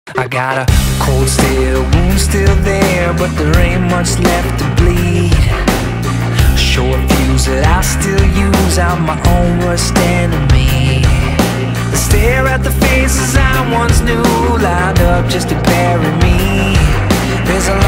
I got a cold steel wound still there, but there ain't much left to bleed. Short fuse that I still use, I'm my own worst enemy. I stare at the faces I once knew, lined up just to bury me. There's a